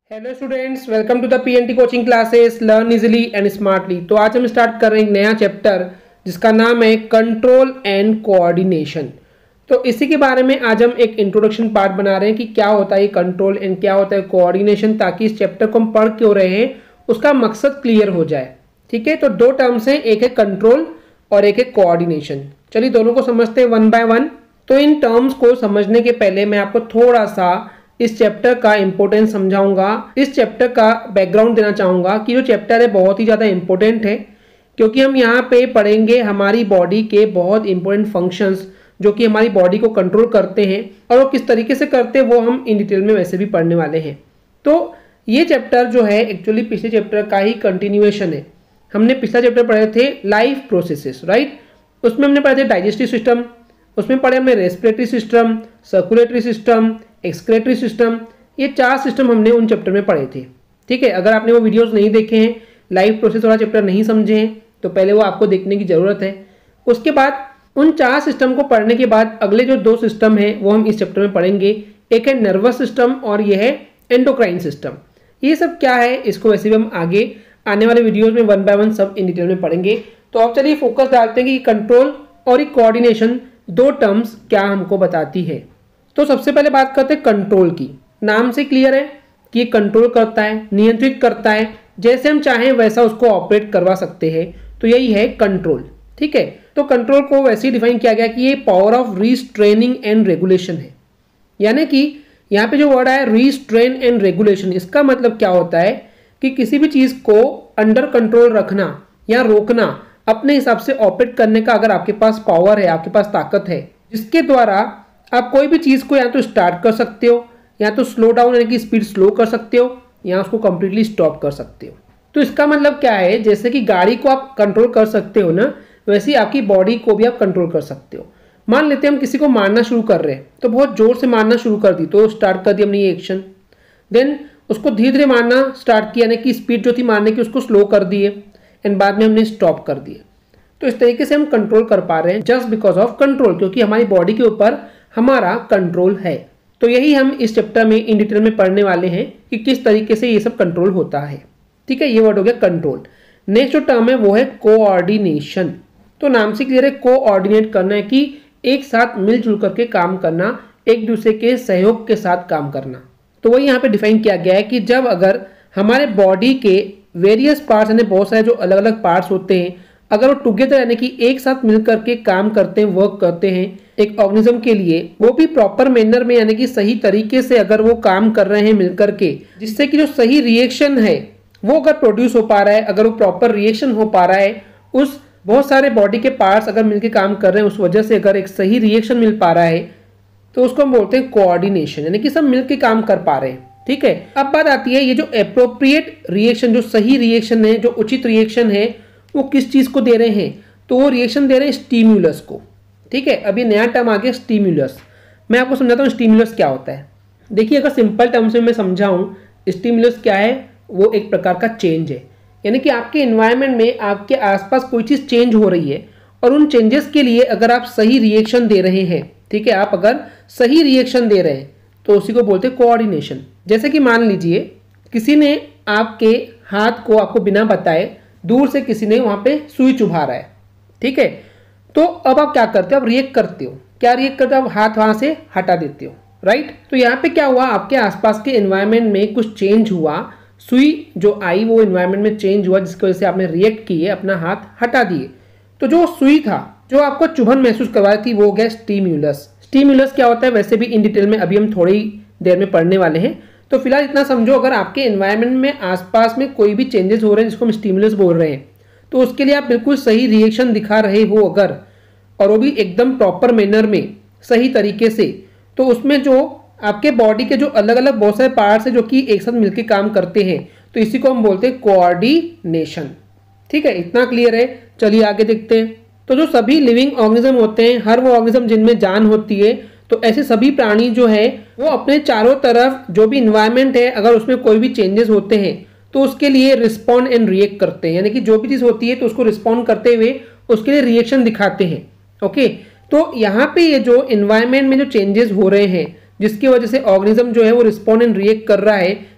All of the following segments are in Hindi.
Hello students, welcome to the PNT coaching classes learn easily and smartly. तो आज हम स्टार्ट कर रहे हैं एक नया चैप्टर जिसका नाम है कंट्रोल एंड कोऑर्डिनेशन। तो इसी के बारे में आज हम एक इंट्रोडक्शन पार्ट बना रहे हैं कि क्या होता है कंट्रोल एंड क्या होता है कोऑर्डिनेशन, ताकि इस चैप्टर को हम पढ़ क्यों रहे हैं उसका मकसद क्लियर हो जाए। ठीक है, तो दो टर्म्स हैं, एक है कंट्रोल और एक है कोऑर्डिनेशन। चलिए दोनों को समझते हैं वन बाय वन। तो इन टर्म्स को समझने के पहले मैं आपको थोड़ा सा इस चैप्टर का इंपॉर्टेंस समझाऊंगा, इस चैप्टर का बैकग्राउंड देना चाहूंगा कि जो चैप्टर है बहुत ही ज़्यादा इंपॉर्टेंट है, क्योंकि हम यहाँ पे पढ़ेंगे हमारी बॉडी के बहुत इंपॉर्टेंट फंक्शंस जो कि हमारी बॉडी को कंट्रोल करते हैं, और वो किस तरीके से करते हैं वो हम इन डिटेल में वैसे भी पढ़ने वाले हैं। तो ये चैप्टर जो है एक्चुअली पिछले चैप्टर का ही कंटिन्यूएशन है। हमने पिछला चैप्टर पढ़े थे लाइफ प्रोसेसेस, राइट। उसमें हमने पढ़े थे डाइजेस्टिव सिस्टम, उसमें पढ़े हमने respiratory system, circulatory system, excretory system. ये 4 सिस्टम हमने उन चैप्टर में पढ़े थे। ठीक है, अगर आपने वो वीडियोस नहीं देखे हैं, लाइफ प्रोसेस वाला चैप्टर नहीं समझे हैं, तो पहले वो आपको देखने की ज़रूरत है। उसके बाद उन 4 सिस्टम को पढ़ने के बाद अगले जो 2 सिस्टम है वो हम इस चैप्टर में पढ़ेंगे। एक है नर्वस सिस्टम और यह है एंडोक्राइन सिस्टम। ये सब क्या है इसको वैसे भी हम आगे आने वाले वीडियोज़ में वन बाय वन सब इन डिटेल में पढ़ेंगे। तो अब चलिए फोकस डालते हैं कि कंट्रोल और कोऑर्डिनेशन दो टर्म्स क्या हमको बताती है। तो सबसे पहले बात करते हैं कंट्रोल की। नाम से क्लियर है कि ये कंट्रोल करता है, नियंत्रित करता है, जैसे हम चाहें वैसा उसको ऑपरेट करवा सकते हैं। तो यही है कंट्रोल। ठीक है, तो कंट्रोल को वैसे ही डिफाइन किया गया कि ये power of restraining and regulation है। यानी कि यहाँ पे जो वर्ड आया रिस्ट्रेन एंड रेगुलेशन, इसका मतलब क्या होता है कि किसी भी चीज़ को अंडर कंट्रोल रखना या रोकना, अपने हिसाब से ऑपरेट करने का अगर आपके पास पावर है, आपके पास ताकत है, जिसके द्वारा आप कोई भी चीज़ को या तो स्टार्ट कर सकते हो, या तो स्लो डाउन यानी कि स्पीड स्लो कर सकते हो, या उसको कंप्लीटली स्टॉप कर सकते हो। तो इसका मतलब क्या है, जैसे कि गाड़ी को आप कंट्रोल कर सकते हो ना, वैसे ही आपकी बॉडी को भी आप कंट्रोल कर सकते हो। मान लेते हैं हम किसी को मारना शुरू कर रहे हैं, तो बहुत जोर से मारना शुरू कर दी, तो स्टार्ट कर दी हमने ये एक्शन। देन उसको धीरे धीरे मारना स्टार्ट किया, यानी कि स्पीड जो थी मारने की उसको स्लो कर दिए, एंड बाद में हमने स्टॉप कर दिए। तो इस तरीके से हम कंट्रोल कर पा रहे हैं जस्ट बिकॉज ऑफ कंट्रोल, क्योंकि हमारी बॉडी के ऊपर हमारा कंट्रोल है। तो यही हम इस चैप्टर में इन डिटेल में पढ़ने वाले हैं कि किस तरीके से ये सब कंट्रोल होता है। ठीक है, ये वर्ड हो गया कंट्रोल। नेक्स्ट जो टर्म है वो है कोऑर्डिनेशन। तो नाम से क्लियर है, कोऑर्डिनेट करना है कि एक साथ मिलजुल करके काम करना, एक दूसरे के सहयोग के साथ काम करना। तो वही यहाँ पे डिफाइन किया गया है कि जब अगर हमारे बॉडी के वेरियस पार्ट्स, यानी बहुत सारे जो अलग अलग पार्ट्स होते हैं, अगर वो टुगेदर यानी कि एक साथ मिलकर के काम करते हैं, वर्क करते हैं एक ऑर्गेनिज्म के लिए, वो भी प्रॉपर मैनर में यानी कि सही तरीके से अगर वो काम कर रहे हैं मिलकर के, जिससे कि जो सही रिएक्शन है वो अगर प्रोड्यूस हो पा रहा है, अगर वो प्रॉपर रिएक्शन हो पा रहा है, उस बहुत सारे बॉडी के पार्ट्स अगर मिलकर काम कर रहे हैं, उस वजह से अगर एक सही रिएक्शन मिल पा रहा है, तो उसको हम बोलते हैं कोऑर्डिनेशन, यानी कि सब मिलकर काम कर पा रहे हैं। ठीक है, अब बात आती है ये जो एप्रोप्रिएट रिएक्शन, जो सही रिएक्शन है, जो उचित रिएक्शन है, वो किस चीज़ को दे रहे हैं, तो वो रिएक्शन दे रहे हैं स्टिम्युलस को। ठीक है, अभी नया टर्म आ गया स्टिम्युलस। मैं आपको समझाता हूँ स्टिम्युलस क्या होता है। देखिए, अगर सिंपल टर्म्स में मैं समझाऊँ, स्टिम्युलस क्या है, वो एक प्रकार का चेंज है। यानी कि आपके एनवायरनमेंट में आपके आसपास कोई चीज़ चेंज हो रही है, और उन चेंजेस के लिए अगर आप सही रिएक्शन दे रहे हैं, ठीक है, आप अगर सही रिएक्शन दे रहे हैं, तो उसी को बोलते हैं कोऑर्डिनेशन। जैसे कि मान लीजिए किसी ने आपके हाथ को आपको बिना बताए दूर से किसी ने वहाँ पे सुई चुभा रहा है। ठीक है, तो अब आप क्या करते हो, आप रिएक्ट करते हो। क्या रिएक्ट करते हो, आप हाथ वहाँ से हटा देते हो, राइट। तो यहाँ पे क्या हुआ, आपके आसपास के एनवायरनमेंट में कुछ चेंज हुआ, सुई जो आई वो एनवायरनमेंट में चेंज हुआ, जिसकी वजह से आपने रिएक्ट किए, अपना हाथ हटा दिए। तो जो सुई था जो आपको चुभन महसूस करवा रही थी, वो हो गया स्टिम्युलस। स्टिम्युलस क्या होता है वैसे भी इन डिटेल में अभी हम थोड़ी देर में पढ़ने वाले हैं। तो फिलहाल इतना समझो, अगर आपके एनवायरनमेंट में आसपास में कोई भी चेंजेस हो रहे हैं जिसको हम स्टिम्युलस बोल रहे हैं, तो उसके लिए आप बिल्कुल सही रिएक्शन दिखा रहे हो अगर, और वो भी एकदम प्रॉपर मैनर में सही तरीके से, तो उसमें जो आपके बॉडी के जो अलग अलग बहुत सारे पार्ट्स हैं जो कि एक साथ मिलकर काम करते हैं, तो इसी को हम बोलते हैं कोऑर्डिनेशन। ठीक है, इतना क्लियर है। चलिए आगे देखते हैं। तो जो सभी लिविंग ऑर्गेनिज्म होते हैं, हर वो ऑर्गेनिज्म जिनमें जान होती है, तो ऐसे सभी प्राणी जो है वो अपने चारों तरफ जो भी इन्वायरमेंट है, अगर उसमें कोई भी चेंजेस होते हैं तो उसके लिए रिस्पॉन्ड एंड रिएक्ट करते हैं। यानी कि जो भी चीज़ होती है तो उसको रिस्पॉन्ड करते हुए उसके लिए रिएक्शन दिखाते हैं। ओके, तो यहाँ पे ये जो इन्वायरमेंट में जो चेंजेस हो रहे हैं, जिसकी वजह से ऑर्गेनिज्म जो है वो रिस्पॉन्ड एंड रिएक्ट कर रहा है,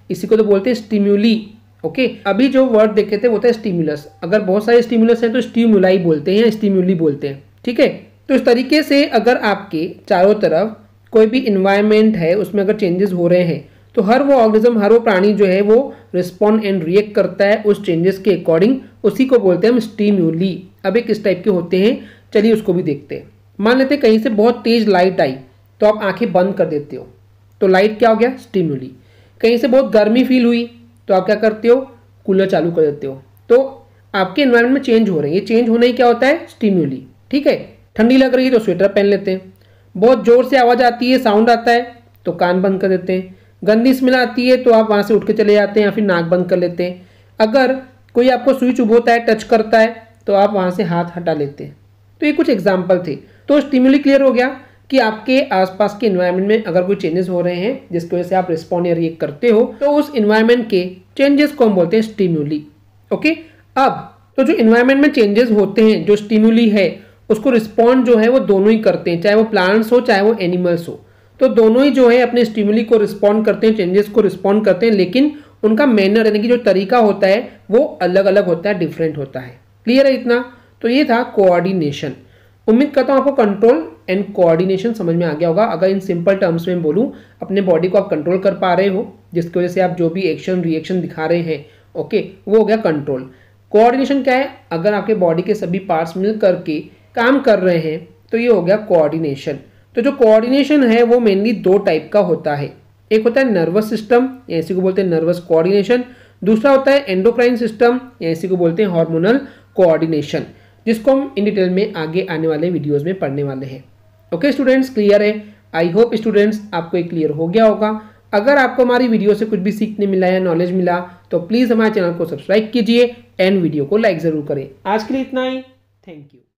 इसी को तो बोलते हैं स्टिम्युली। ओके, अभी जो वर्ड देखे थे वो था स्टिमुलस। अगर बहुत सारे स्टिमुलस हैं तो स्टिमुलाई बोलते हैं या स्टिम्युली बोलते हैं। ठीक है, तो इस तरीके से अगर आपके चारों तरफ कोई भी इन्वायरमेंट है उसमें अगर चेंजेस हो रहे हैं तो हर वो ऑर्गेनिज्म, हर वो प्राणी जो है वो रिस्पॉन्ड एंड रिएक्ट करता है उस चेंजेस के अकॉर्डिंग। उसी को बोलते हैं हम स्टिम्युली। अब एक किस टाइप के होते हैं, चलिए उसको भी देखते हैं। मान लेते हैं कहीं से बहुत तेज लाइट आई तो आप आंखें बंद कर देते हो, तो लाइट क्या हो गया, स्टिम्युली। कहीं से बहुत गर्मी फील हुई तो आप क्या करते हो, कूलर चालू कर देते हो। तो आपके एनवायरनमेंट में चेंज हो रहे हैं, ये चेंज होना ही क्या होता है, स्टिम्युली। ठीक है, ठंडी लग रही है तो स्वेटर पहन लेते हैं, बहुत जोर से आवाज़ आती है, साउंड आता है तो कान बंद कर देते हैं, गंदी स्मेल आती है तो आप वहाँ से उठ के चले जाते हैं या फिर नाक बंद कर लेते हैं। अगर कोई आपको सुई चुभोता है, टच करता है तो आप वहाँ से हाथ हटा लेते हैं। तो ये कुछ एग्जाम्पल थे। तो स्टिम्युली क्लियर हो गया कि आपके आसपास के एनवायरनमेंट में अगर कोई चेंजेस हो रहे हैं जिसकी वजह से आप रिस्पॉन्ड या रिएक्ट करते हो तो उस एनवायरनमेंट के चेंजेस को हम बोलते हैं स्टिम्युली। ओके, अब तो जो एनवायरनमेंट में चेंजेस होते हैं, जो स्टिम्युली है उसको रिस्पॉन्ड जो है वो दोनों ही करते हैं, चाहे वो प्लांट्स हो चाहे वो एनिमल्स हो। तो दोनों ही जो है अपने स्टिम्युली को रिस्पॉन्ड करते हैं, चेंजेस को रिस्पॉन्ड करते हैं, लेकिन उनका मैनर यानी कि जो तरीका होता है वो अलग अलग होता है, डिफरेंट होता है। क्लियर है इतना? तो ये था कोऑर्डिनेशन। उम्मीद करता हूँ आपको कंट्रोल एंड कोऑर्डिनेशन समझ में आ गया होगा। अगर इन सिंपल टर्म्स में बोलूँ, अपने बॉडी को आप कंट्रोल कर पा रहे हो जिसकी वजह से आप जो भी एक्शन रिएक्शन दिखा रहे हैं, ओके, वो हो गया कंट्रोल। कोऑर्डिनेशन क्या है, अगर आपके बॉडी के सभी पार्ट्स मिल करके काम कर रहे हैं तो ये हो गया कोऑर्डिनेशन। तो जो कोऑर्डिनेशन है वो मेनली दो टाइप का होता है। एक होता है नर्वस सिस्टम, या इसी को बोलते हैं नर्वस कोऑर्डिनेशन। दूसरा होता है एंडोक्राइन सिस्टम, या इसी को बोलते हैं हार्मोनल कोऑर्डिनेशन, जिसको हम इन डिटेल में आगे आने वाले वीडियोस में पढ़ने वाले हैं। ओके स्टूडेंट्स, क्लियर है? आई होप स्टूडेंट्स आपको ये क्लियर हो गया होगा। अगर आपको हमारी वीडियो से कुछ भी सीखने मिला या नॉलेज मिला तो प्लीज़ हमारे चैनल को सब्सक्राइब कीजिए एंड वीडियो को लाइक ज़रूर करें। आज के लिए इतना ही, थैंक यू।